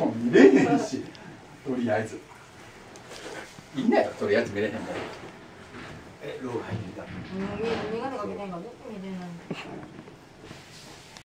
も見れへんし、とりあえずいいんだよ、とりあえず見れへんもん。ローが入ってきた。 眼鏡かけてんからどこ見てんの。